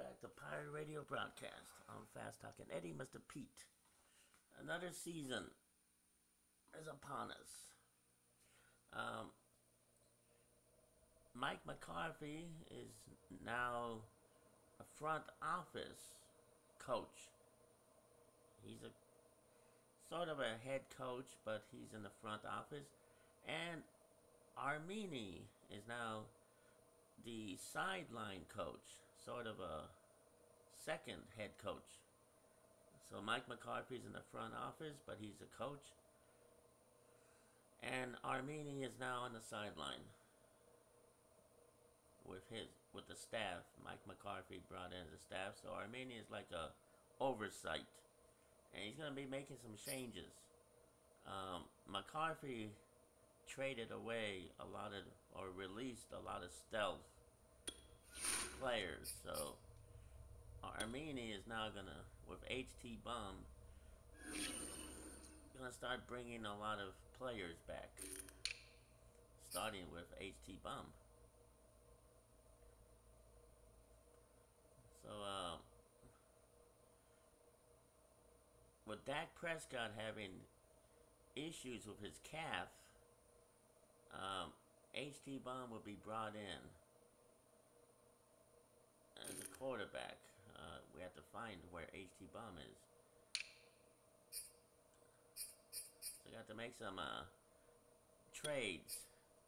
back to Pirate Radio Broadcast. I'm Fast Talking Eddie, Mr. Pete. Another season is upon us. Mike McCarthy is now a front office coach. He's a sort of a head coach, but he's in the front office. And Armini is now the sideline coach, sort of a second head coach. So Mike McCarthy's in the front office, but he's a coach. And Armini is now on the sideline with the staff. Mike McCarthy brought in the staff, so Armini is like a oversight, and he's gonna be making some changes. McCarthy traded away released a lot of stealth players, so Armini is now gonna, with HT Bum, gonna start bringing a lot of players back, starting with HT Bum. So, with Dak Prescott having issues with his calf, HT Bum will be brought in as a quarterback. We have to find where HT Bum is. So we got to make some trades.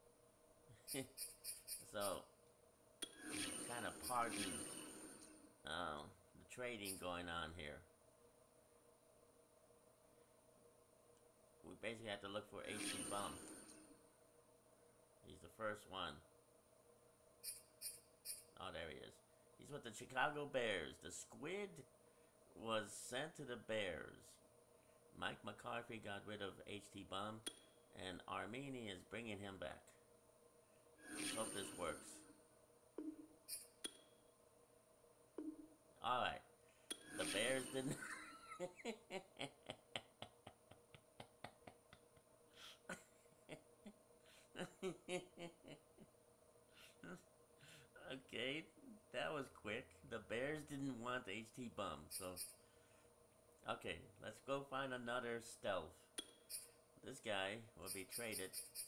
So, kind of pardon the trading going on here. We basically have to look for HT Bum. He's the first one. Oh, there he is. He's with the Chicago Bears. The Squid was sent to the Bears. Mike McCarthy got rid of HT Bum, and Armini is bringing him back. Let's hope this works. Alright. The Bears didn't... Okay, that was quick. The Bears didn't want HT Bum, so... Okay, let's go find another stealth. This guy will be traded.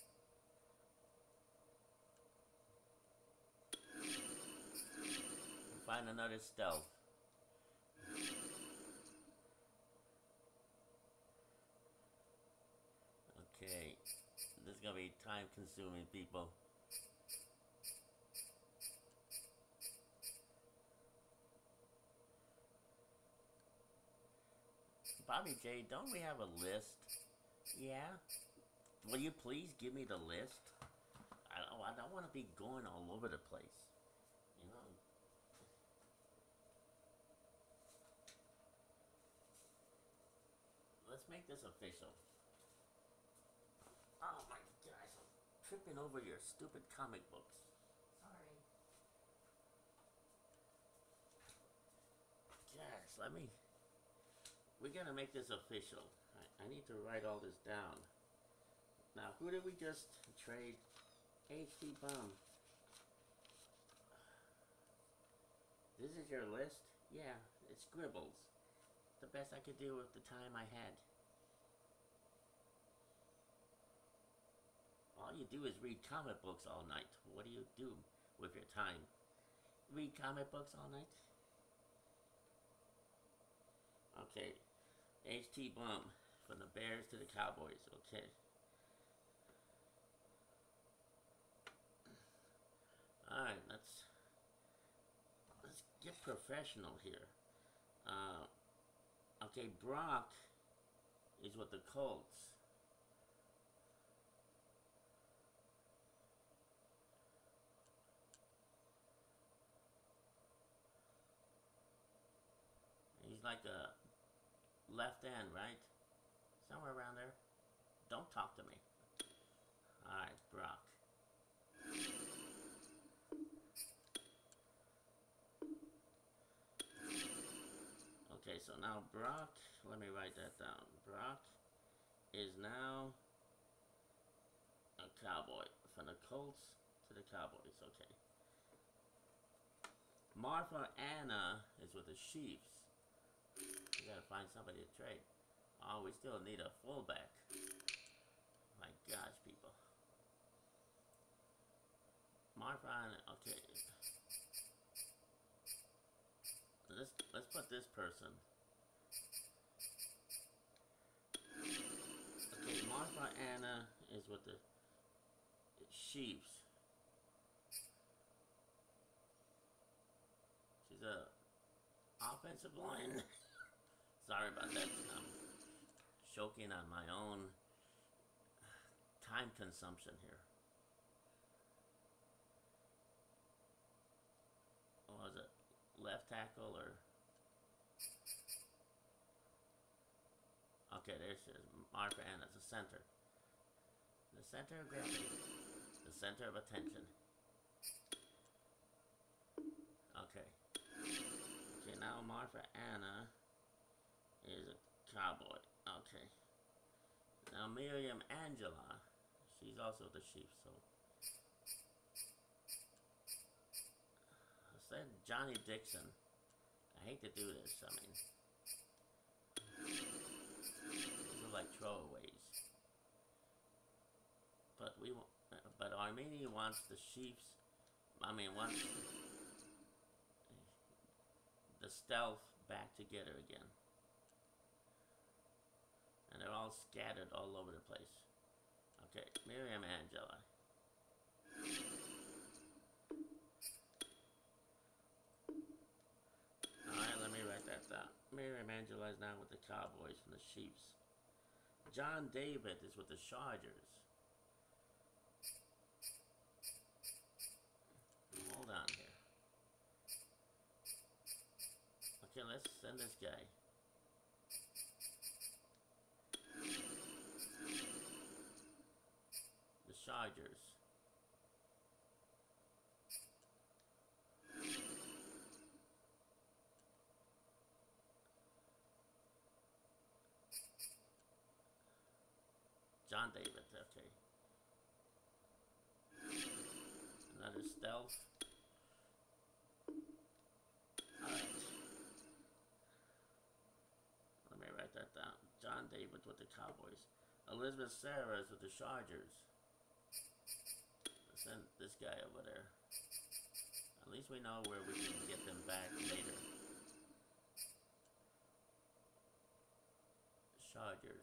Find another stealth. Okay, this is gonna be time consuming, people. Bobby J, don't we have a list? Yeah? Will you please give me the list? I don't want to be going all over the place. You know? Let's make this official. Oh my gosh, I'm tripping over your stupid comic books. Sorry. Gosh, we're gonna make this official. I need to write all this down. Now, who did we just trade? HT Bum. This is your list? Yeah, it's scribbles. The best I could do with the time I had. All you do is read comic books all night. What do you do with your time? Read comic books all night? Okay. HT Bum. From the Bears to the Cowboys. Okay. Alright, let's get professional here. Okay, Brock is with the Colts. He's like a left end, right? Somewhere around there. Don't talk to me. Alright, Brock. Okay, so now Brock, let me write that down. Brock is now a Cowboy. From the Colts to the Cowboys, okay. Martha Anna is with the Chiefs. We gotta find somebody to trade. Oh, we still need a fullback. My gosh, people. Martha Anna, okay. Let's put this person. Okay, Martha Anna is with the Chiefs. She's a offensive line. Sorry about that. I'm choking on my own time consumption here. What was it? Left tackle or... Okay, there she is. Martha Anna's the center. The center of gravity. The center of attention. Okay. Okay, now Martha Anna is a cowboy. Okay. Now Miriam Angela, she's also the Chiefs, so... I said Johnny Dixon. I hate to do this, I mean... These are like throwaways. But Armenia wants the Chiefs... wants the stealth back together again. And they're all scattered all over the place. Okay, Miriam Angela. Alright, let me write that down. Miriam Angela is now with the Cowboys from the Chiefs. John David is with the Chargers. Hold on here. Okay, let's send this guy. The Chargers. John David, okay. Another stealth. Alright. Let me write that down. John David with the Cowboys. Elizabeth Sarah is with the Chargers. Let's send this guy over there. At least we know where we can get them back later. Chargers.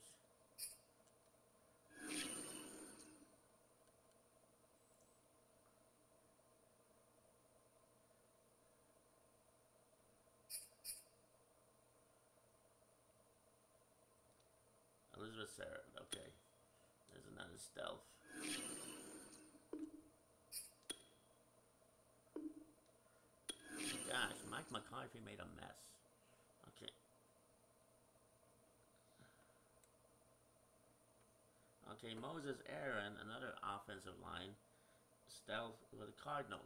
Elizabeth Sarah, okay. There's another stealth. Gosh, Mike McCarthy made a mess. Okay. Okay, Moses Aaron, another offensive line. Stealth with the Cardinals.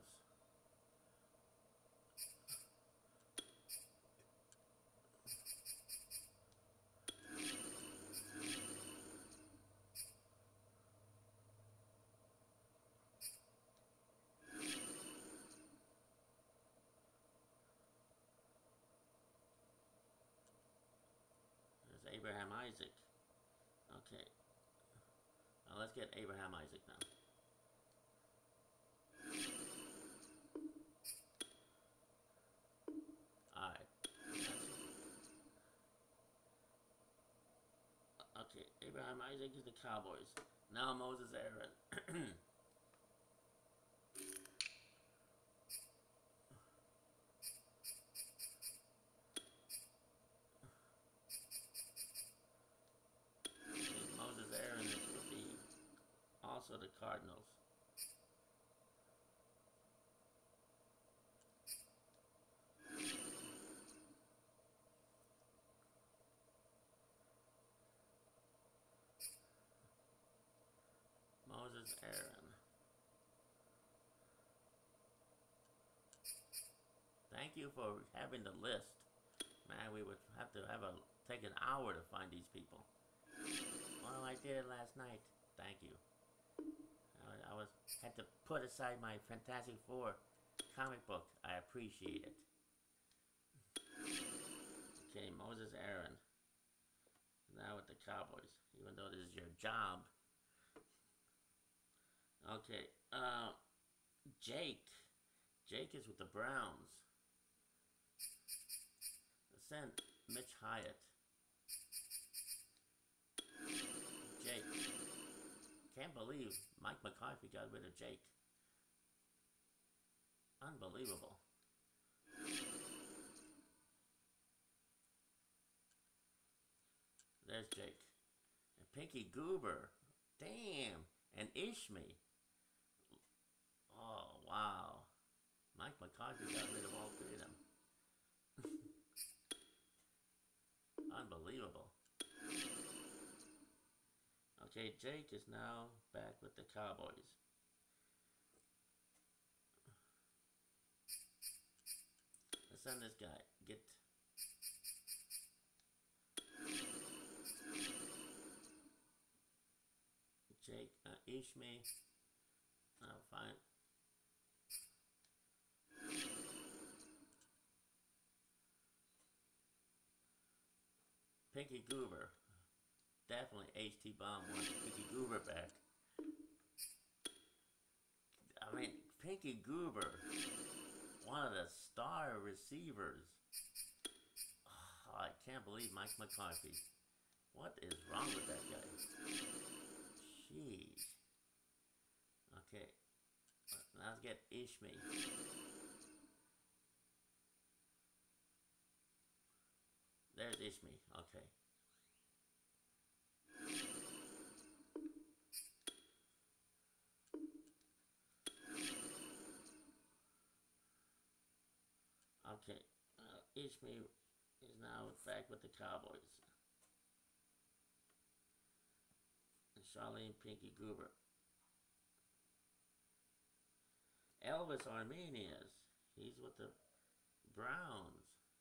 Abraham Isaac. Okay. Now let's get Abraham Isaac now. Alright. Okay, Abraham Isaac is the Cowboys. Now Moses Aaron. Also the Cardinals. Moses Aaron. Thank you for having the list. Man, we would have to take an hour to find these people. Well, I did it last night. Thank you. I had to put aside my Fantastic Four comic book. I appreciate it. Okay, Moses Aaron. Now with the Cowboys. Even though this is your job. Okay, Jake. Jake is with the Browns. Let's send Mitch Hyatt. Jake. Can't believe Mike McCarthy got rid of Jake. Unbelievable. There's Jake. And Pinky Goober. Damn. And Ishmi. Oh, wow. Mike McCarthy got rid of all three of them. Unbelievable. Okay, Jake is now back with the Cowboys. Let's send this guy. Get... Jake, Ishmi. Fine. Pinky Goober. Definitely HT Bomb wants Pinky Goober back. I mean, Pinky Goober, one of the star receivers. Oh, I can't believe Mike McCarthy. What is wrong with that guy? Jeez. Okay. Now let's get Ishmi. There's Ishmi. Okay. Okay. Ishmi is now back with the Cowboys. And Charlene Pinky Goober. Elvis Armenius. He's with the Browns.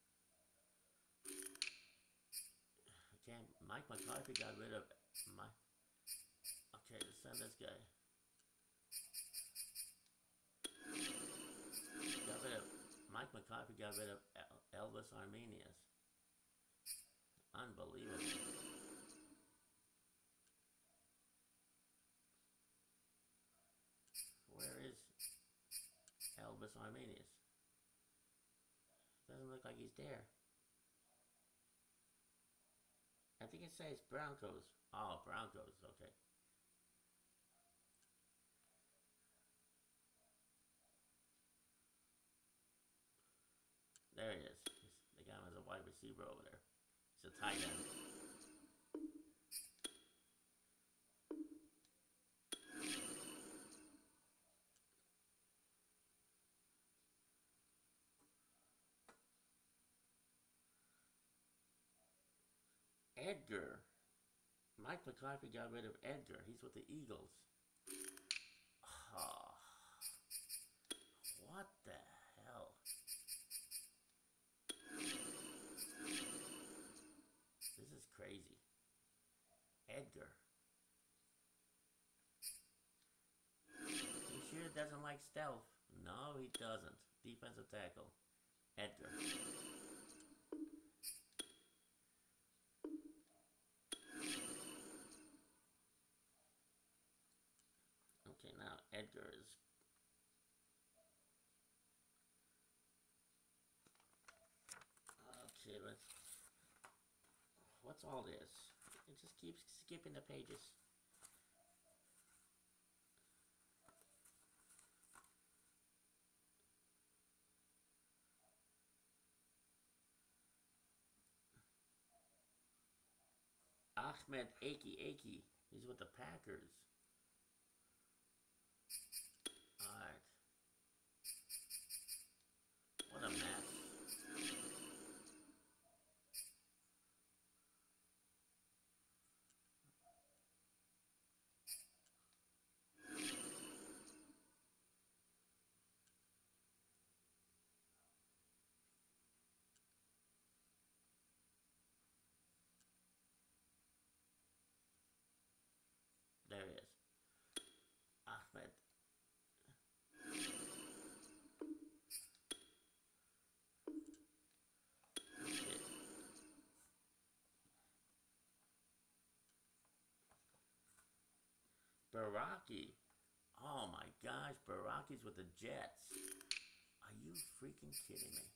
Can't. Mike McCarthy got rid of my. Okay, let's send this guy. Got rid of Mike McCarthy. Got rid of Elvis Armenius. Unbelievable. Where is Elvis Armenius? Doesn't look like he's there. I think it says Broncos. Oh, Broncos, okay. There he is. The guy was a wide receiver over there. He's a tight end. Edgar. Mike McCarthy got rid of Edgar. He's with the Eagles. Oh, what the hell? This is crazy. Edgar. He sure doesn't like stealth. No, he doesn't. Defensive tackle. Edgar. Okay, now Edgar is... Okay, let's... What's all this? It just keeps skipping the pages. Ahmed Aki. He's with the Packers. Alright. What a mess. There he is. Baraki. Oh my gosh, Baraki's with the Jets. Are you freaking kidding me?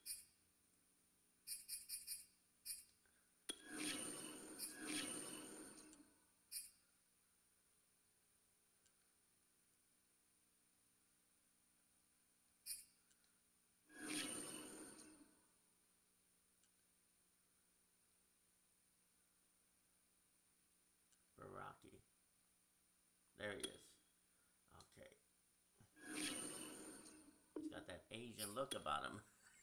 Baraki. There he is. Okay. He's got that Asian look about him.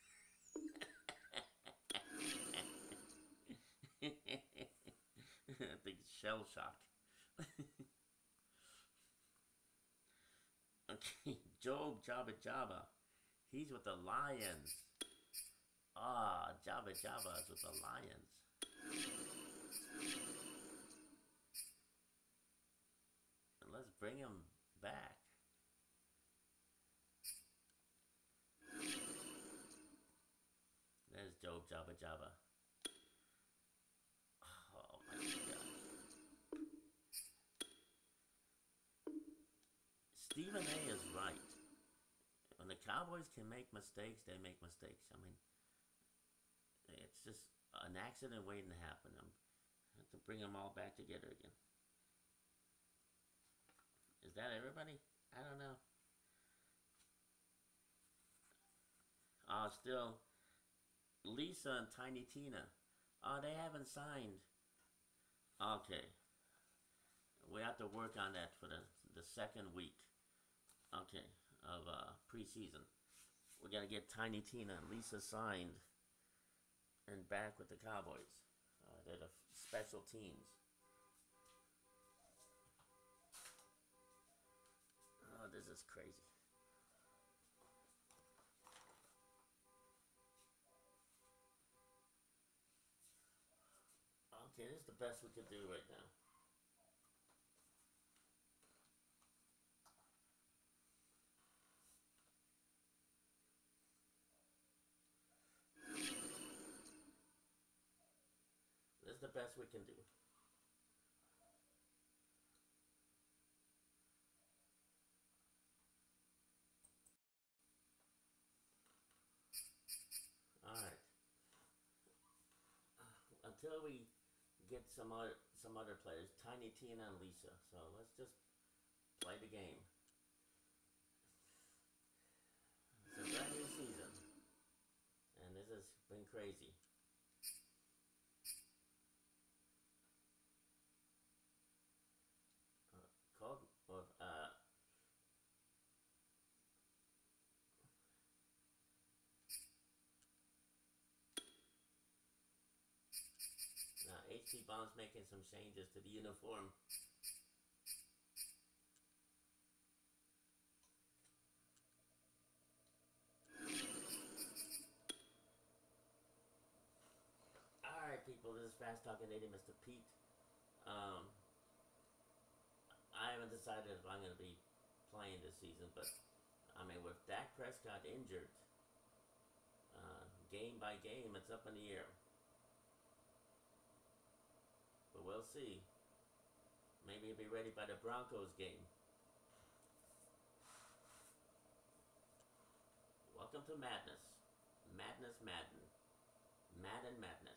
I think shell shock. Okay, Job Jabba Jabba. He's with the Lions. Ah, Jabba Jabba is with the Lions. And let's bring him back. There's Job Jabba Jabba. Oh my God. Stephen A is right. When the Cowboys can make mistakes, they make mistakes. I mean, it's just an accident waiting to happen. I have to bring them all back together again. Is that everybody? I don't know. Still, Lisa and Tiny Tina. They haven't signed. Okay. We have to work on that for the second week. Okay, of preseason. We gotta get Tiny Tina and Lisa signed and back with the Cowboys. They're the special teams. Oh, this is crazy. Okay, this is the best we could do right now. This is the best we can do. Alright. Until we get some other players, Tiny Tina and Lisa. So let's just play the game. It's a brand new season. And this has been crazy. Now, HT Bomb's making some changes to the uniform. Alright, people, this is Fast Talking 80, Mr. Pete. I haven't decided if I'm going to be playing this season, but I mean, with Dak Prescott injured, game by game, it's up in the air. But we'll see. Maybe he'll be ready by the Broncos game. Welcome to Madness. Madness Madden. Madden Madness.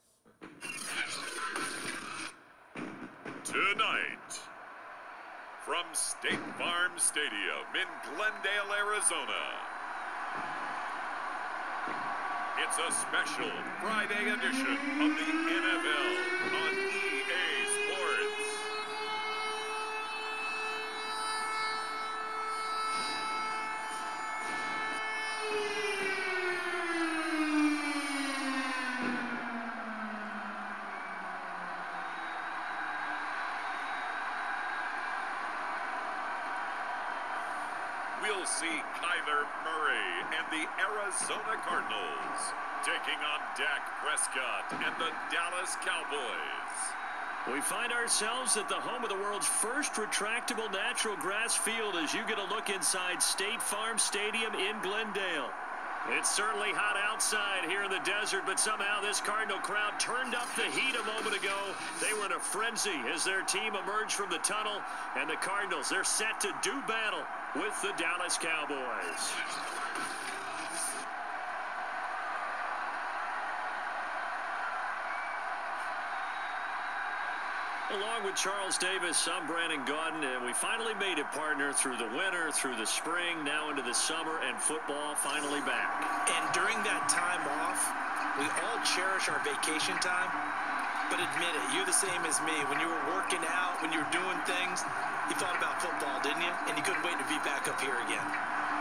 Tonight, from State Farm Stadium in Glendale, Arizona, it's a special Friday edition of the NFL on EA Sports. We'll see Kyler Murray and the Arizona Cardinals taking on Dak Prescott and the Dallas Cowboys. We find ourselves at the home of the world's first retractable natural grass field as you get a look inside State Farm Stadium in Glendale. It's certainly hot outside here in the desert, but somehow this Cardinal crowd turned up the heat a moment ago. They were in a frenzy as their team emerged from the tunnel, and the Cardinals, they're set to do battle with the Dallas Cowboys. Along with Charles Davis, I'm Brandon Gaudin, and we finally made it, partner, through the winter, through the spring, now into the summer, and football finally back. And during that time off, we all cherish our vacation time, but admit it, you're the same as me. When you were working out, when you were doing things, you thought about football, didn't you? And you couldn't wait to be back up here again.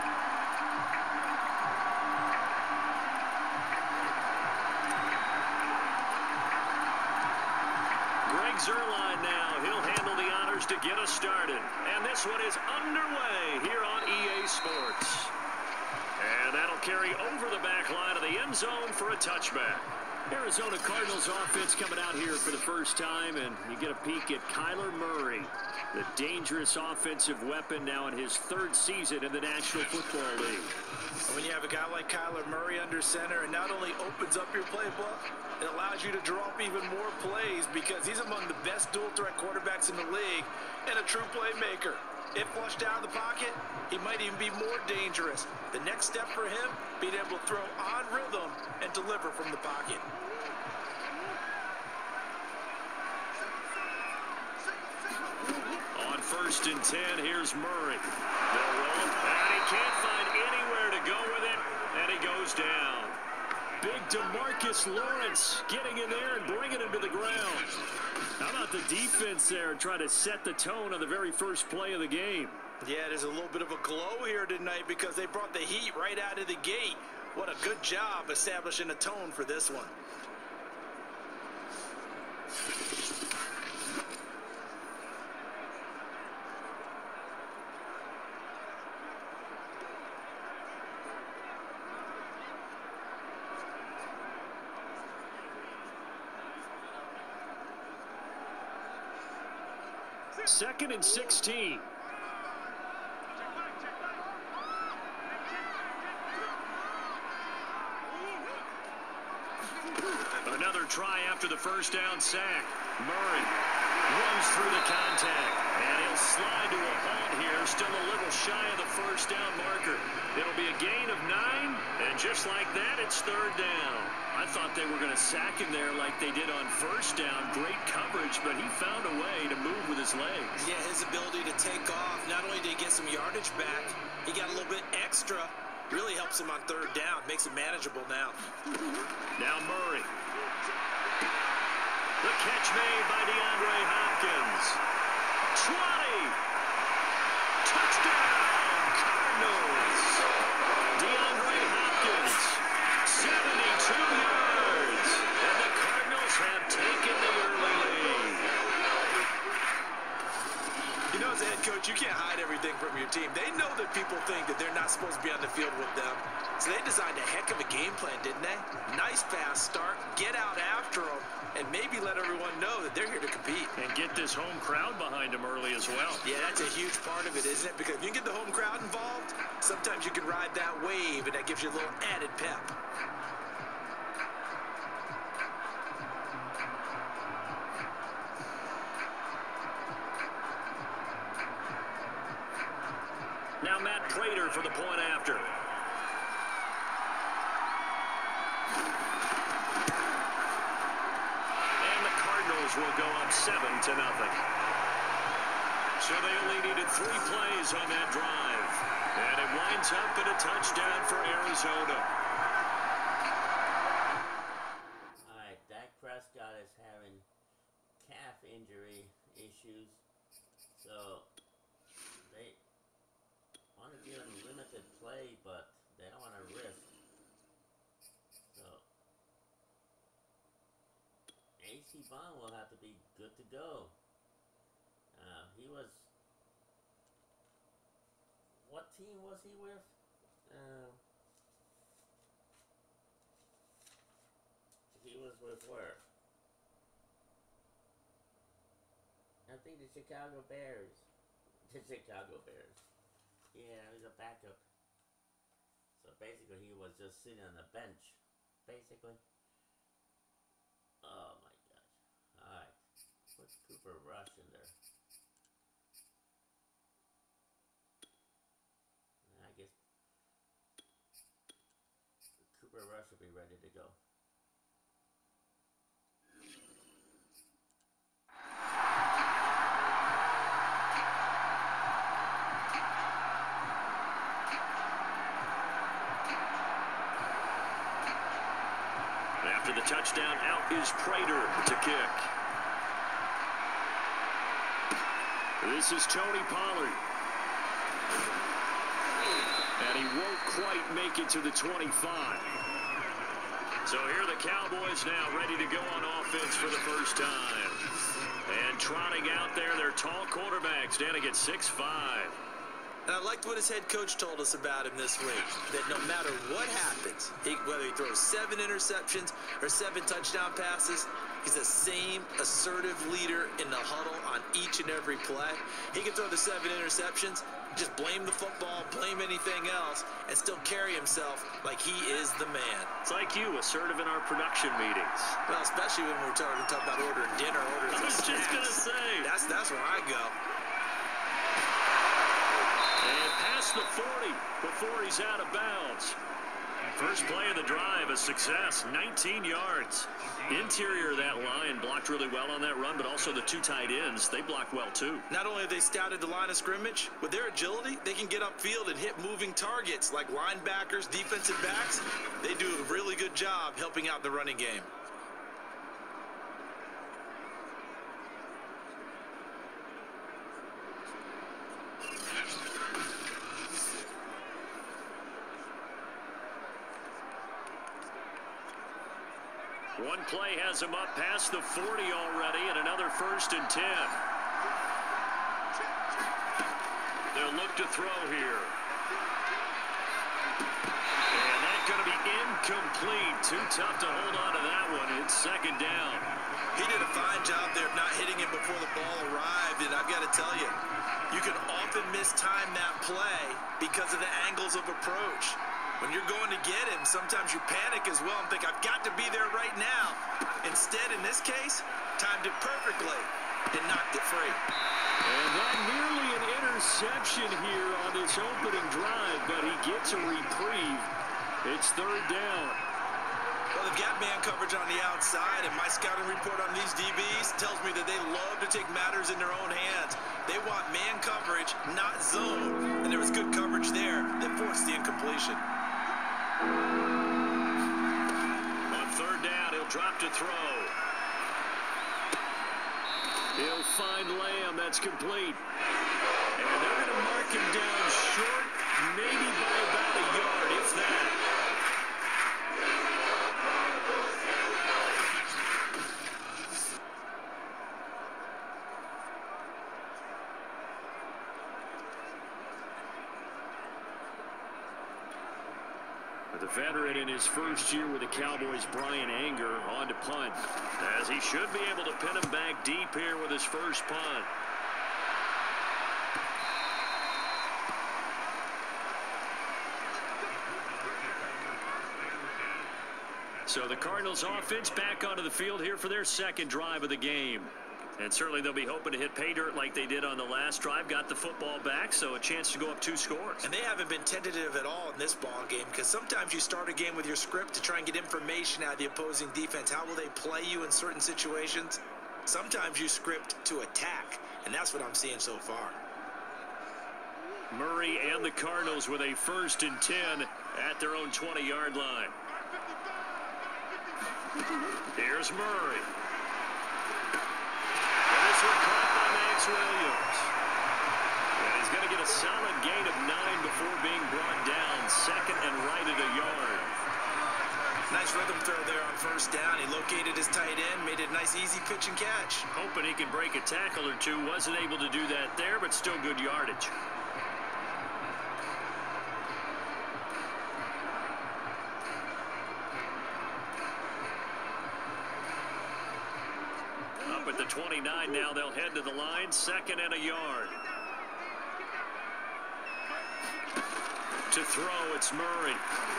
Zuerlein now. He'll handle the honors to get us started. And this one is underway here on EA Sports. And that'll carry over the back line of the end zone for a touchback. Arizona Cardinals offense coming out here for the first time, and you get a peek at Kyler Murray, the dangerous offensive weapon now in his third season in the National Football League. When you have a guy like Kyler Murray under center, it not only opens up your playbook, it allows you to draw up even more plays because he's among the best dual-threat quarterbacks in the league and a true playmaker. If flushed out of the pocket, he might even be more dangerous. The next step for him, being able to throw on rhythm and deliver from the pocket. On 1st and 10, here's Murray. They'll roll him, and he can't find anywhere to go with it, and he goes down. Big DeMarcus Lawrence getting in there and bringing him to the ground. How about the defense there trying to set the tone on the very first play of the game? Yeah, there's a little bit of a glow here tonight because they brought the heat right out of the gate. What a good job establishing a tone for this one. Second and 16. Another try after the first down sack. Murray runs through the contact, and he'll slide to a halt here, still a little shy of the first down marker. It'll be a gain of 9, and just like that, it's third down. I thought they were going to sack him there like they did on first down. Great coverage, but he found a way to move with his legs. Yeah, his ability to take off, not only did he get some yardage back, he got a little bit extra. Really helps him on third down, makes it manageable now. Now Murray. The catch made by DeAndre Hopkins. 20. Touchdown, Cardinals. DeAndre Hopkins, 72 yards. And the Cardinals have taken the early lead. You know, as a head coach, you can't hide everything from your team. They know that people think that they're not supposed to be on the field with them. So they designed a heck of a game plan, didn't they? Nice fast start, get out after them, and maybe let everyone know that they're here to compete. And get this home crowd behind them early as well. Yeah, that's a huge part of it, isn't it? Because if you can get the home crowd involved, sometimes you can ride that wave, and that gives you a little added pep. Now Matt Prater for the point after. And the Cardinals will go up 7-0. So they only needed 3 plays on that drive. And it winds up in a touchdown for Arizona. All right, Dak Prescott is having calf injury issues, so they want to give him limited play, but they don't want to risk. So AC Bond will have to be good to go. He was, what team was he with? He was with where? I think the Chicago Bears. The Chicago Bears. Yeah, he's a backup. So basically he was just sitting on the bench, basically. Oh my gosh. Alright. Put Cooper Rush in there. I guess Cooper Rush will be ready to go. After the touchdown, out is Prater to kick. This is Tony Pollard. And he won't quite make it to the 25. So here are the Cowboys now ready to go on offense for the first time. And trotting out there, their tall quarterback standing at 6'5". And I liked what his head coach told us about him this week, that no matter what happens, whether he throws 7 interceptions or 7 touchdown passes, he's the same assertive leader in the huddle on each and every play. He can throw the 7 interceptions, just blame the football, blame anything else, and still carry himself like he is the man. It's like you, assertive in our production meetings. Well, especially when we're talking about ordering dinner, ordering I was snacks. just going to say. That's where I go. And past the 40 before he's out of bounds. First play of the drive, a success, 19 yards. Interior of that line blocked really well on that run, but also the 2 tight ends, they blocked well too. Not only have they scouted the line of scrimmage, with their agility, they can get upfield and hit moving targets like linebackers, defensive backs. They do a really good job helping out the running game. One play has him up past the 40 already, and another 1st and 10. They'll look to throw here. And that's going to be incomplete. Too tough to hold on to that one. It's 2nd down. He did a fine job there of not hitting him before the ball arrived, and I've got to tell you, you can often mistime that play because of the angles of approach. When you're going to get him, sometimes you panic as well and think, I've got to be there right now. Instead, in this case, timed it perfectly and knocked it free. And that nearly an interception here on this opening drive, but he gets a reprieve. It's 3rd down. Well, they've got man coverage on the outside, and my scouting report on these DBs tells me that they love to take matters in their own hands. They want man coverage, not zone. And there was good coverage there that forced the incompletion. On 3rd down, he'll drop to throw. He'll find Lamb. That's complete. And they're going to mark him down short, maybe by about a yard, if that. The veteran in his first year with the Cowboys, Brian Anger, on to punt, as he should be able to pin him back deep here with his first punt. So the Cardinals offense back onto the field here for their 2nd drive of the game. And certainly they'll be hoping to hit pay dirt like they did on the last drive. Got the football back, so a chance to go up 2 scores. And they haven't been tentative at all in this ball game, because sometimes you start a game with your script to try and get information out of the opposing defense. How will they play you in certain situations? Sometimes you script to attack, and that's what I'm seeing so far. Murray and the Cardinals with a 1st and 10 at their own 20-yard line. Here's Murray. This one caught by Max Williams. And he's going to get a solid gain of 9 before being brought down. 2nd and right at a yard. Nice rhythm throw there on 1st down. He located his tight end, made it a nice easy pitch and catch. Hoping he can break a tackle or two. Wasn't able to do that there, but still good yardage. Up at the 29 now, they'll head to the line, 2nd and a yard. To throw, it's Murray.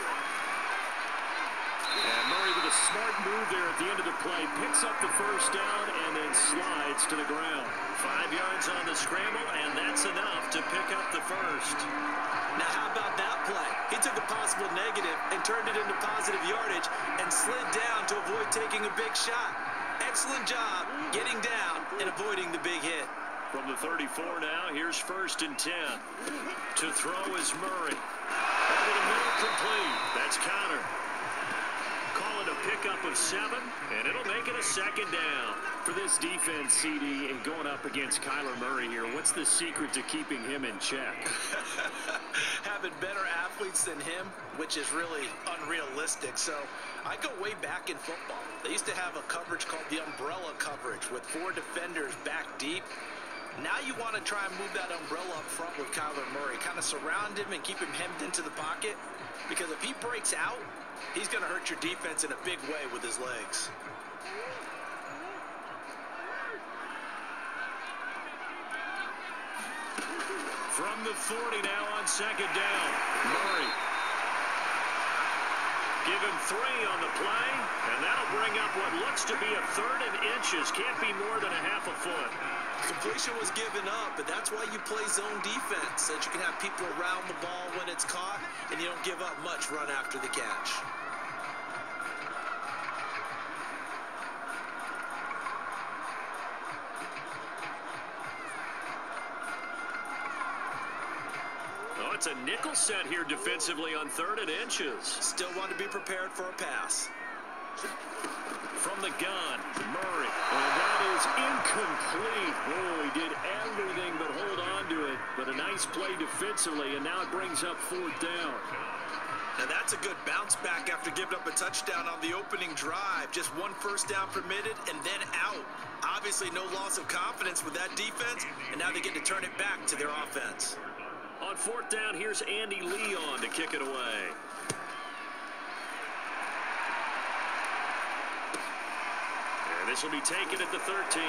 And Murray with a smart move there at the end of the play. Picks up the first down and then slides to the ground. 5 yards on the scramble, and that's enough to pick up the first. Now, how about that play? He took a possible negative and turned it into positive yardage and slid down to avoid taking a big shot. Excellent job getting down and avoiding the big hit. From the 34 now, here's 1st and 10. To throw is Murray. Over the middle, complete. That's Connor. Call it a pickup of 7, and it'll make it a 2nd down. For this defense, CD, and going up against Kyler Murray here, what's the secret to keeping him in check? Having better athletes than him, which is really unrealistic. So I go way back in football. They used to have a coverage called the umbrella coverage with 4 defenders back deep. Now you want to try and move that umbrella up front with Kyler Murray. Kind of surround him and keep him hemmed into the pocket. Because if he breaks out, he's going to hurt your defense in a big way with his legs. From the 40 now on 2nd down. Murray. Give him 3 on the play, and that'll bring up what looks to be a 3rd and inches. Can't be more than a half a foot. Completion was given up, but that's why you play zone defense, so that you can have people around the ball when it's caught, and you don't give up much run after the catch. Oh, it's a nickel set here defensively on 3rd and inches. Still want to be prepared for a pass. From the gun, Murray. And that is incomplete. Oh, he did everything but hold on to it. But a nice play defensively, and now it brings up 4th down. Now that's a good bounce back after giving up a touchdown on the opening drive. Just 1 first down permitted and then out. Obviously no loss of confidence with that defense, and now they get to turn it back to their offense. On 4th down, here's Andy Leon to kick it away. And this will be taken at the 13. 8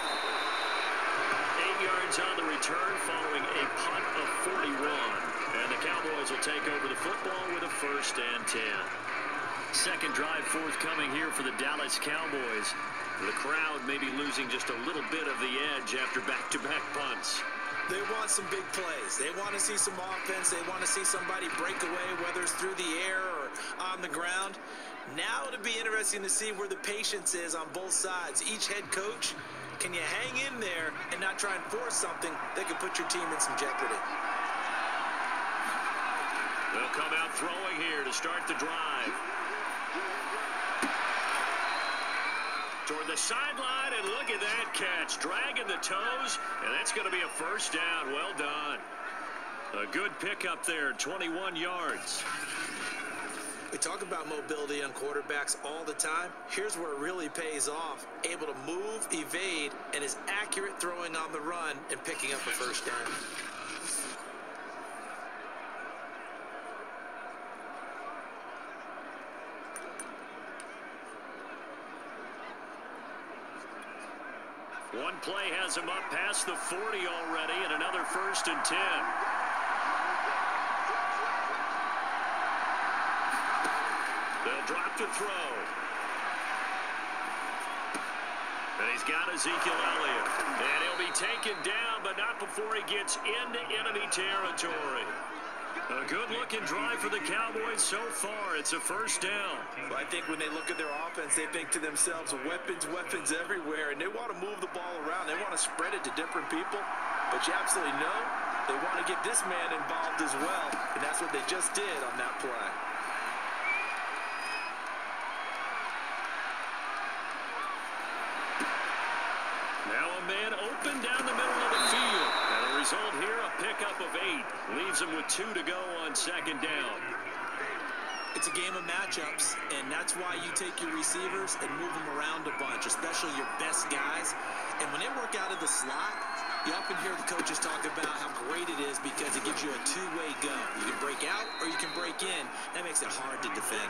yards on the return following a punt of 41. And the Cowboys will take over the football with a 1st and 10. Second drive forthcoming here for the Dallas Cowboys. The crowd may be losing just a little bit of the edge after back-to-back punts. They want some big plays. They want to see some offense. They want to see somebody break away, whether it's through the air or on the ground. Now it'll be interesting to see where the patience is on both sides. Each head coach, can you hang in there and not try and force something that could put your team in some jeopardy? They'll come out throwing here to start the drive. Toward the sideline, and look at that catch. Dragging the toes, and that's going to be a 1st down. Well done. A good pickup there, 21 yards. We talk about mobility on quarterbacks all the time. Here's where it really pays off. Able to move, evade, and is accurate throwing on the run and picking up a 1st down. One play has him up past the 40 already, and another 1st and 10. They'll drop to throw. And he's got Ezekiel Elliott. And he'll be taken down, but not before he gets into enemy territory. A good-looking drive for the Cowboys so far. It's a 1st down. Well, I think when they look at their offense, they think to themselves, weapons, weapons everywhere, and they want to move the ball around. They want to spread it to different people. But you absolutely know they want to get this man involved as well, and that's what they just did on that play. Now a man open down the middle of the field. And a result here, a pickup of 8. Leaves him with 2 to go on 2nd down. It's a game of matchups, and that's why you take your receivers and move them around a bunch, especially your best guys. And when they work out of the slot, you often hear the coaches talk about how great it is because it gives you a 2-way go. You can break out or you can break in. That makes it hard to defend.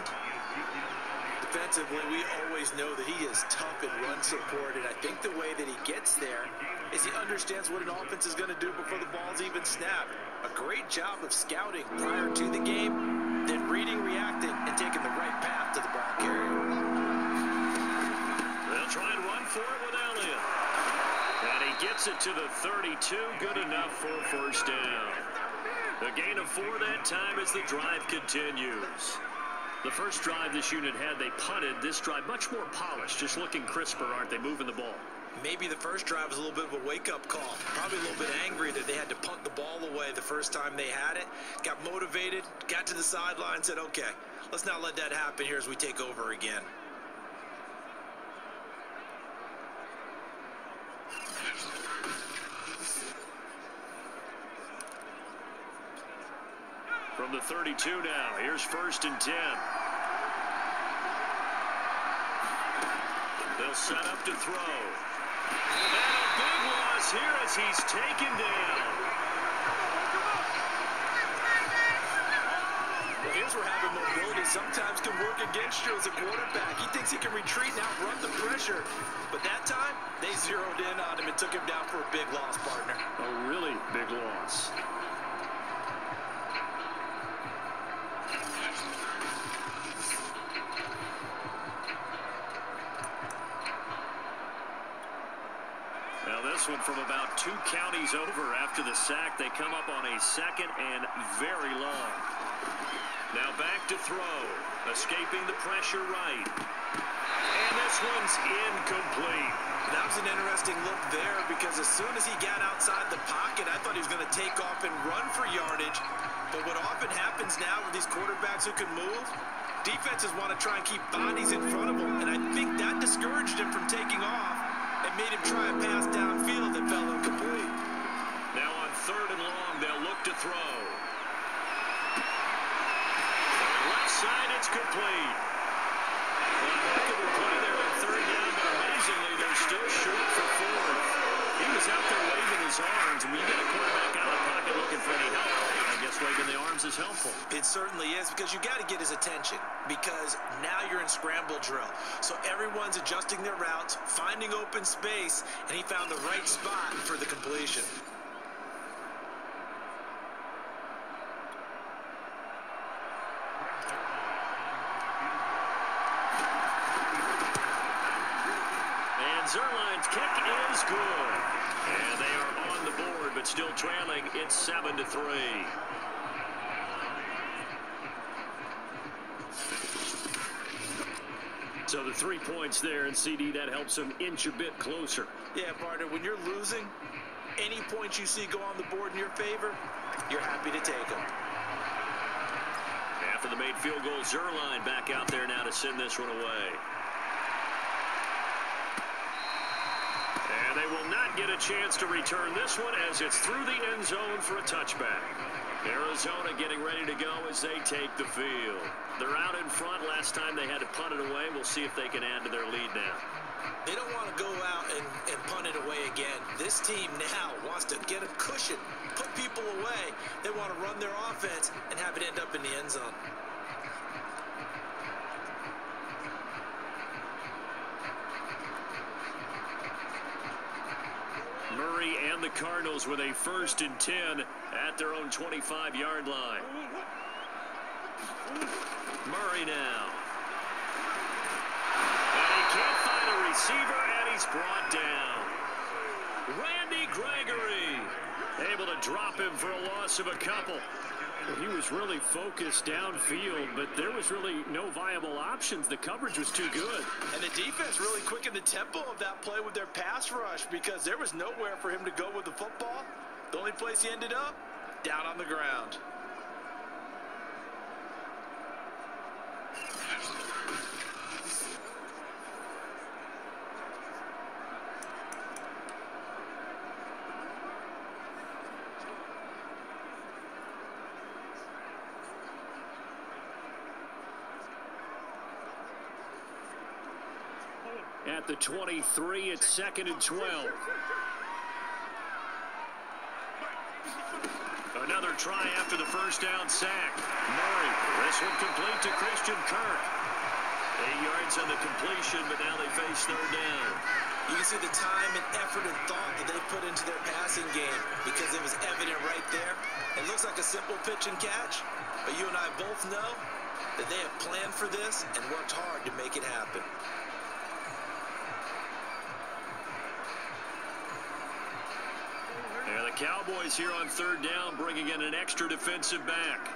Defensively, we always know that he is tough in run support, and I think the way that he gets there is he understands what an offense is going to do before the ball's even snapped. A great job of scouting prior to the game, then reading, reacting, and taking the right path to the ball carrier. They'll try and run for it with Elliott. And he gets it to the 32. Good enough for a first down. A gain of 4 that time as the drive continues. The first drive this unit had, they punted. This drive, much more polished, just looking crisper, aren't they, moving the ball? Maybe the first drive was a little bit of a wake-up call. Probably a little bit angry that they had to punt the ball away the first time they had it. Got motivated, got to the sideline, said, okay, let's not let that happen here as we take over again. From the 32 now, here's 1st and 10. They'll set up to throw. And a big loss here as he's taken down. Well, here's where having mobility sometimes can work against you as a quarterback. He thinks he can retreat and outrun the pressure. But that time, they zeroed in on him and took him down for a big loss, partner. A really big loss. One from about 2 counties over after the sack. They come up on a 2nd and very long. Now back to throw. Escaping the pressure right. And this one's incomplete. That was an interesting look there because as soon as he got outside the pocket, I thought he was going to take off and run for yardage. But what often happens now with these quarterbacks who can move, defenses want to try and keep bodies in front of them. And I think that discouraged him from taking off. It made him try a pass downfield that fell incomplete. Now on 3rd and long, they'll look to throw. Left side, it's complete. Well, a heck of a play there on 3rd down, but amazingly, they're still short for 4th. He was out there waving his arms, and when you get a quarterback out of the pocket looking for any help, I guess waving the arms is helpful. It certainly is because you got to get his attention because now you're in scramble drill. So everyone's adjusting their routes, finding open space, and he found the right spot for the completion. And Zuerlein's kick is good. And they are on the board, but still trailing. It's 7-3. So the 3 points there, and CD, that helps them inch a bit closer. Yeah, partner, when you're losing, any points you see go on the board in your favor, you're happy to take them. After the made field goal, Zuerlein back out there now to send this one away. And they will not get a chance to return this one as it's through the end zone for a touchback. Arizona getting ready to go as they take the field. They're out in front. Last time they had to punt it away. We'll see if they can add to their lead now. They don't want to go out and punt it away again. This team now wants to get a cushion, put people away. They want to run their offense and have it end up in the end zone. Murray and the Cardinals with a 1st and 10 at their own 25-yard line. Murray now. And he can't find a receiver, and he's brought down. Randy Gregory able to drop him for a loss of a couple. He was really focused downfield, but there was really no viable options. The coverage was too good. And the defense really quickened the tempo of that play with their pass rush because there was nowhere for him to go with the football. The only place he ended up, down on the ground. At the 23, it's 2nd and 12. Another try after the first down sack. Murray, this one complete to Christian Kirk. 8 yards on the completion, but now they face 3rd down. You can see the time and effort and thought that they put into their passing game because it was evident right there. It looks like a simple pitch and catch, but you and I both know that they have planned for this and worked hard to make it happen. And the Cowboys here on third down bringing in an extra defensive back.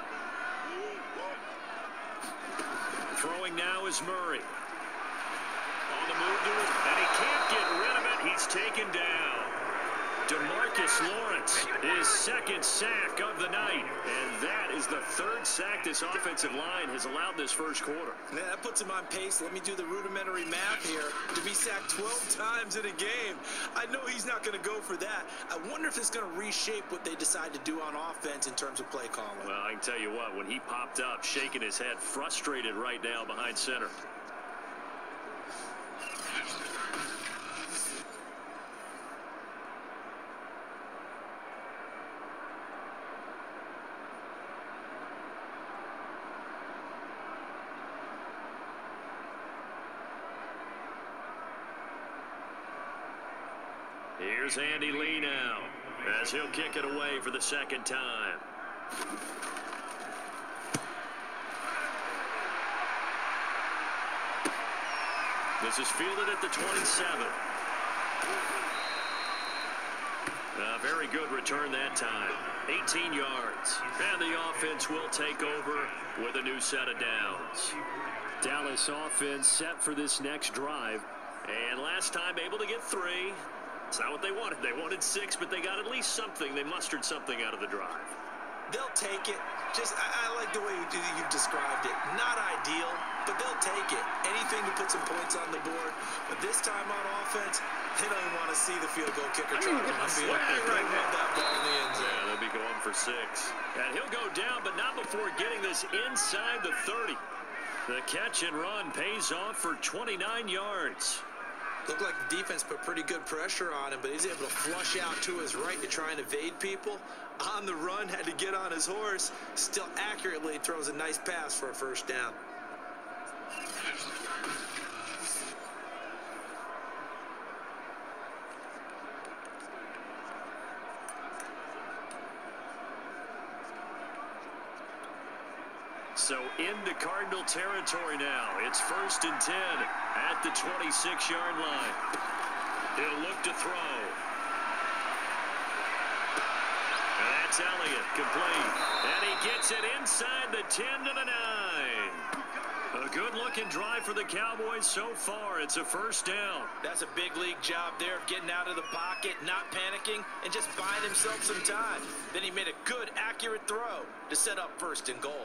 Throwing now is Murray. On the move to it, and he can't get rid of it. He's taken down. DeMarcus Lawrence, his second sack of the night. And that is the third sack this offensive line has allowed this first quarter. Man, that puts him on pace. Let me do the rudimentary math here. To be sacked 12 times in a game, I know he's not going to go for that. I wonder if it's going to reshape what they decide to do on offense in terms of play calling. Well, I can tell you what, when he popped up, shaking his head, frustrated right now behind center. Here's Andy Lee now, as he'll kick it away for the second time. This is fielded at the 27. A very good return that time. 18 yards. And the offense will take over with a new set of downs. Dallas offense set for this next drive. And last time able to get 3. It's not what they wanted. They wanted 6, but they got at least something. They mustered something out of the drive. They'll take it. I like the way you've described it. Not ideal, but they'll take it. Anything to put some points on the board. But this time on offense, they don't even want to see the field goal kicker try to run field. They want that ball in the end zone. Yeah, they'll be going for 6. And he'll go down, but not before getting this inside the 30. The catch and run pays off for 29 yards. Looked like the defense put pretty good pressure on him, but he's able to flush out to his right to try and evade people. On the run, had to get on his horse. Still accurately throws a nice pass for a first down. So into Cardinal territory now. It's 1st and 10 at the 26-yard line. He'll look to throw. And that's Elliott, complete. And he gets it inside the 10 to the 9. A good-looking drive for the Cowboys so far. It's a first down. That's a big league job there of getting out of the pocket, not panicking, and just buying himself some time. Then he made a good, accurate throw to set up 1st and goal.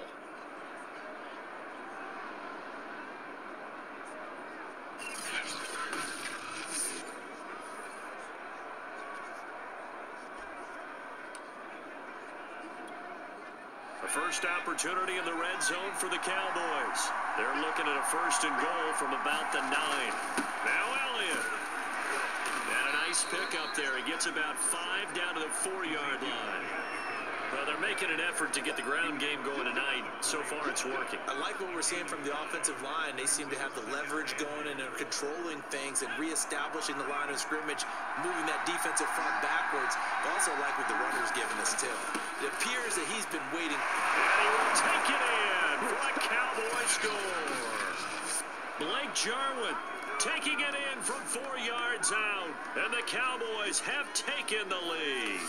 First opportunity in the red zone for the Cowboys. They're looking at a 1st and goal from about the 9. Now Elliott. And a nice pickup there. He gets about 5 down to the 4-yard line. Well, they're making an effort to get the ground game going tonight. So far, it's working. I like what we're seeing from the offensive line. They seem to have the leverage going and are controlling things and reestablishing the line of scrimmage, moving that defensive front backwards. I also like what the runner's giving us, too. It appears that he's been waiting. And he will take it in for a Cowboy score. Blake Jarwin taking it in from 4 yards out. And the Cowboys have taken the lead.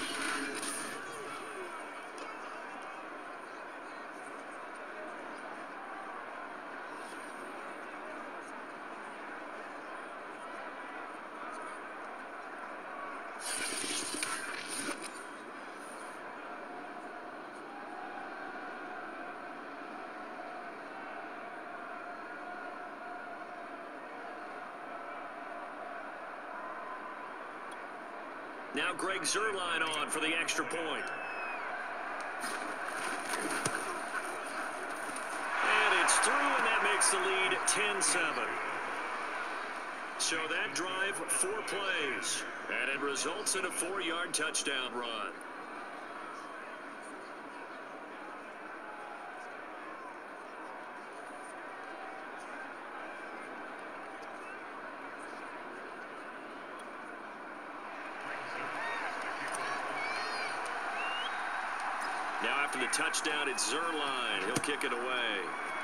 Now Greg Zuerlein on for the extra point. And it's through, and that makes the lead 10-7. So that drive, 4 plays, and it results in a 4-yard touchdown run. after the touchdown. It's Zuerlein. He'll kick it away.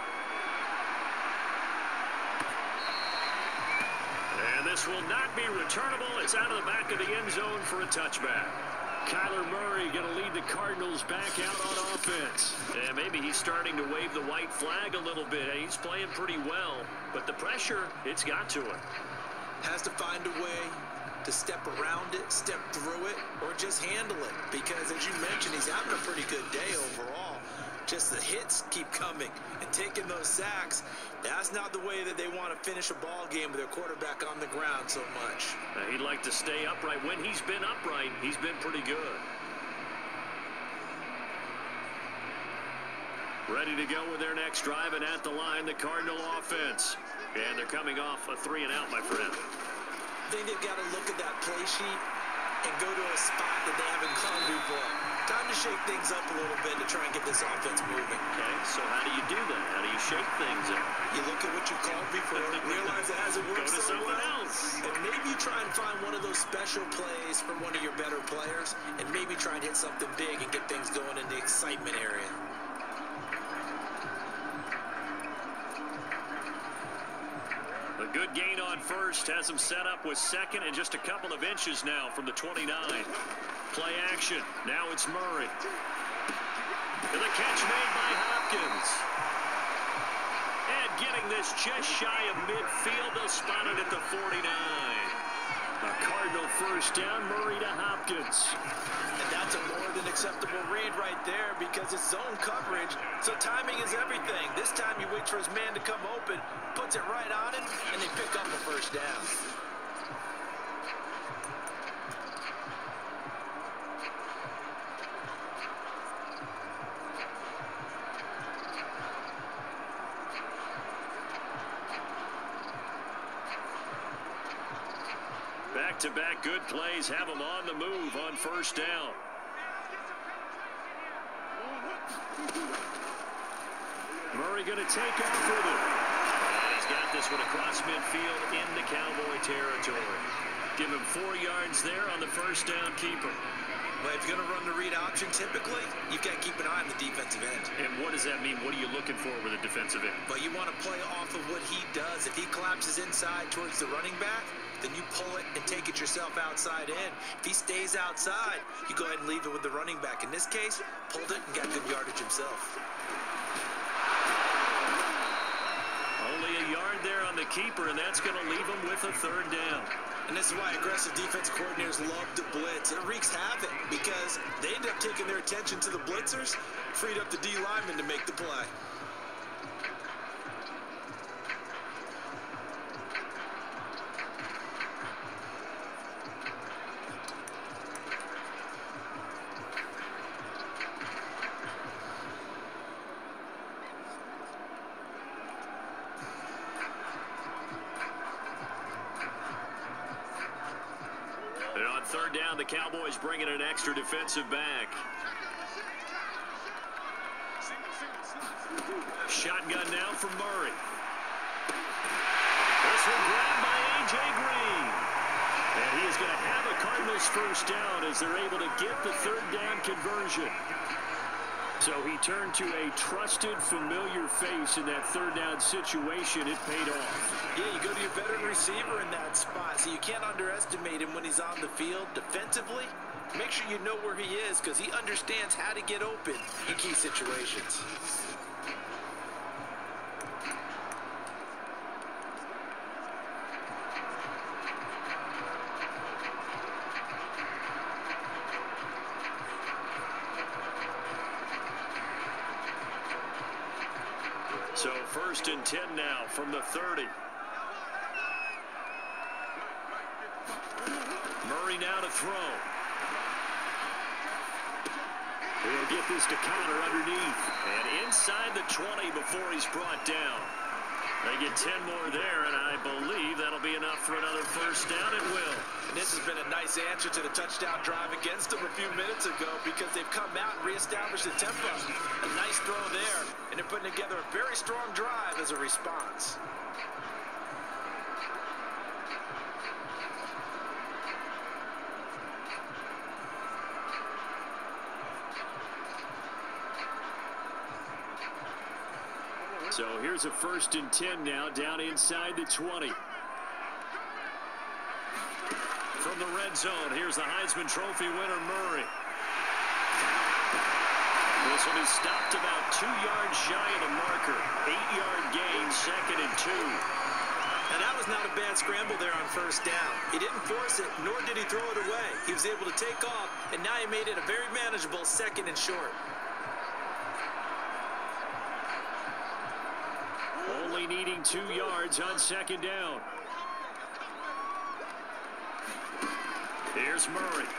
And this will not be returnable. It's out of the back of the end zone for a touchback. Kyler Murray going to lead the Cardinals back out on offense. And maybe he's starting to wave the white flag a little bit. He's playing pretty well, but the pressure, it's got to him. Has to find a way to step around it, step through it, or just handle it. Because as you mentioned, he's having a pretty good day overall. Just the hits keep coming and taking those sacks. That's not the way that they want to finish a ball game with their quarterback on the ground so much. He'd like to stay upright. When he's been upright, he's been pretty good. Ready to go with their next drive, and at the line, the Cardinal offense. And they're coming off a 3-and-out, my friend. I think they've got to look at that play sheet and go to a spot that they haven't gone before. Time to shake things up a little bit to try and get this offense moving. Okay, so how do you do that? How do you shake things up? You look at what you called before, realize it hasn't worked so well, and maybe you try and find one of those special plays from one of your better players, and maybe try and hit something big and get things going in the excitement area. A good gain on first has him set up with second and just a couple of inches now from the 29. Play action. Now it's Murray. And the catch made by Hopkins. And getting this just shy of midfield, they'll spot it at the 49. A Cardinal first down, Murray to Hopkins. And that's a more than acceptable read right there because it's zone coverage, so timing is everything. This time he waits for his man to come open, puts it right on him, and they pick up a first down. Back-to-back good plays have him on the move on first down. Murray going to take off with it. And he's got this one across midfield into Cowboy territory. Give him 4 yards there on the first down keeper. But if you're going to run the read option, typically, you've got to keep an eye on the defensive end. And what does that mean? What are you looking for with a defensive end? But you want to play off of what he does. If he collapses inside towards the running back, then you pull it and take it yourself outside in. If he stays outside, you go ahead and leave it with the running back. In this case, pulled it and got good yardage himself. Only a yard there on the keeper, and that's going to leave him with a third down. And this is why aggressive defense coordinators love to blitz. It wreaks havoc because they end up taking their attention to the blitzers, freed up the D lineman to make the play. Third down, the Cowboys bringing an extra defensive back. Shotgun now for Murray. This one grabbed by A.J. Green. And he is going to have a Cardinals first down as they're able to get the third down conversion. So he turned to a trusted, familiar face in that third down situation. It paid off. Yeah, you go to your veteran receiver in that spot, so you can't underestimate him when he's on the field defensively. Make sure you know where he is because he understands how to get open in key situations. So 1st and 10 now from the 30. Murray now to throw. He'll get this to counter underneath. And inside the 20 before he's brought down. They get 10 more there, and I believe that'll be enough for another first down. It will. And this has been a nice answer to the touchdown drive against them a few minutes ago because they've come out and reestablished the tempo. A nice throw there, and they're putting together a very strong drive as a response. So here's a 1st and 10 now, down inside the 20. From the red zone, here's the Heisman Trophy winner, Murray. This one is stopped about 2 yards shy of the marker. 8-yard gain, 2nd and 2. And that was not a bad scramble there on 1st down. He didn't force it, nor did he throw it away. He was able to take off, and now he made it a very manageable 2nd and short. Only needing 2 yards on 2nd down. Here's Murray.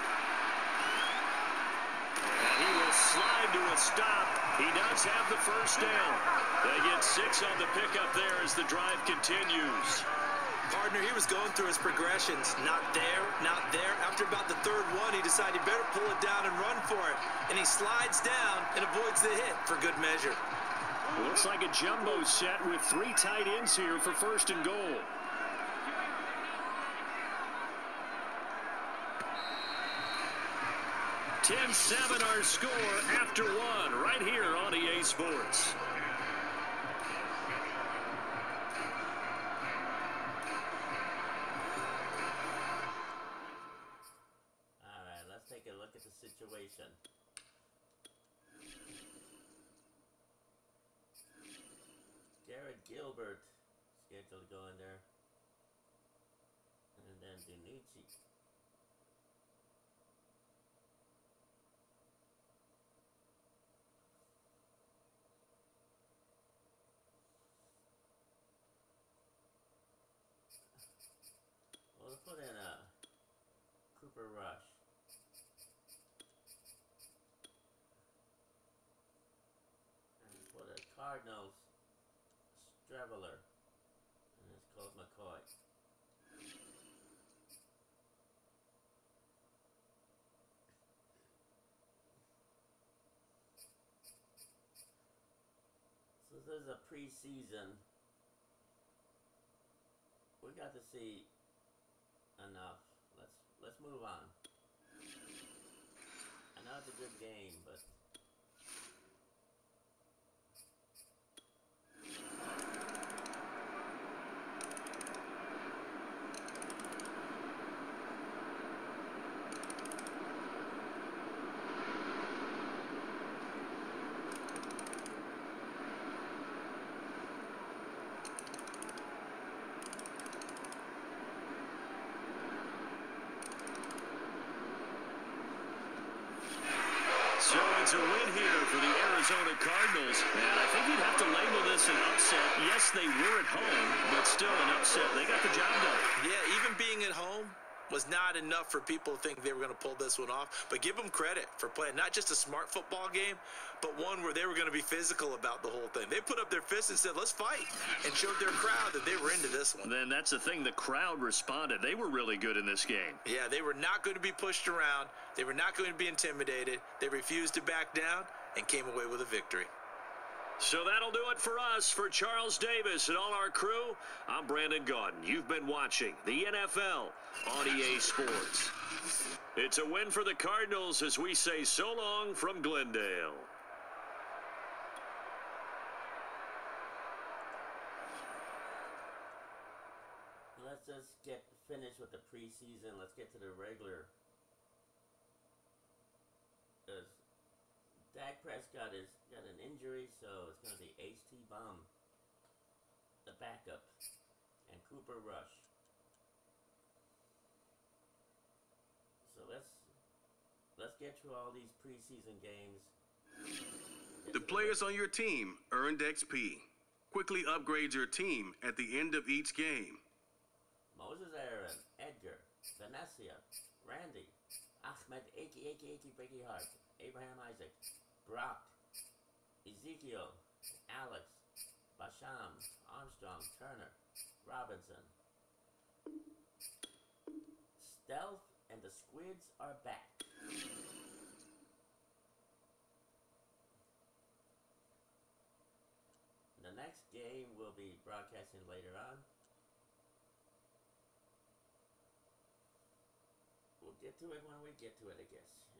And he will slide to a stop. He does have the 1st down. They get 6 on the pickup there as the drive continues. Partner, he was going through his progressions. Not there, not there. After about the 3rd one, he decided he better pull it down and run for it. And he slides down and avoids the hit for good measure. Looks like a jumbo set with 3 tight ends here for 1st and goal. (10-7) our score after 1 right here on EA Sports. All right, let's take a look at the situation. Garrett Gilbert scheduled to go in there. And then DiNucci. We'll put in a Cooper Rush. And for the Cardinals, Streveler. And it's called McCoy. So this is a preseason. We got to see enough. Let's move on. I know it's a good game, but So it's a win here for the Arizona Cardinals. And I think you'd have to label this an upset. Yes, they were at home, but still an upset. They got the job done. Yeah, even being at home was not enough for people to think they were going to pull this one off. But give them credit for playing not just a smart football game, but one where they were going to be physical about the whole thing. They put up their fists and said, let's fight, and showed their crowd that they were into this one. Then that's the thing. The crowd responded. They were really good in this game. Yeah, they were not going to be pushed around. They were not going to be intimidated. They refused to back down and came away with a victory. So that'll do it for us. For Charles Davis and all our crew, I'm Brandon Gaudin. You've been watching the NFL on EA Sports. It's a win for the Cardinals as we say so long from Glendale. let's just get finished with the preseason. Let's get to the regular. Because Dak Prescott has got an injury, so it's going to be H.T. Baum, the backup, and Cooper Rush. So let's get through all these preseason games. The players on your team earned XP. Quickly upgrade your team at the end of each game. Moses Aaron, Edgar, Vanessa, Randy, Ahmed, Aki, Breaky Hart, Abraham Isaac, Brock, Ezekiel, Alex, Basham, Armstrong, Turner, Robinson. Stealth and the Squids are back. The next game will be broadcasting later on. We'll get to it when we get to it, I guess.